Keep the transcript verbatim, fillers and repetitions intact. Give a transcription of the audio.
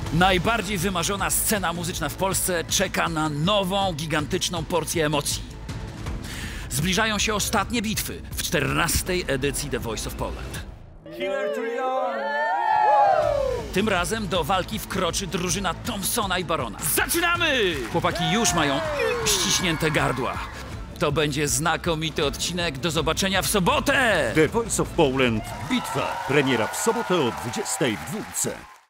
Najbardziej wymarzona scena muzyczna w Polsce czeka na nową, gigantyczną porcję emocji. Zbliżają się ostatnie bitwy w czternastej edycji The Voice of Poland. Tym razem do walki wkroczy drużyna Thompsona i Barona. Zaczynamy! Chłopaki już mają ściśnięte gardła. To będzie znakomity odcinek. Do zobaczenia w sobotę! The Voice of Poland. Bitwa. Premiera w sobotę o dwudziestej w dwójce.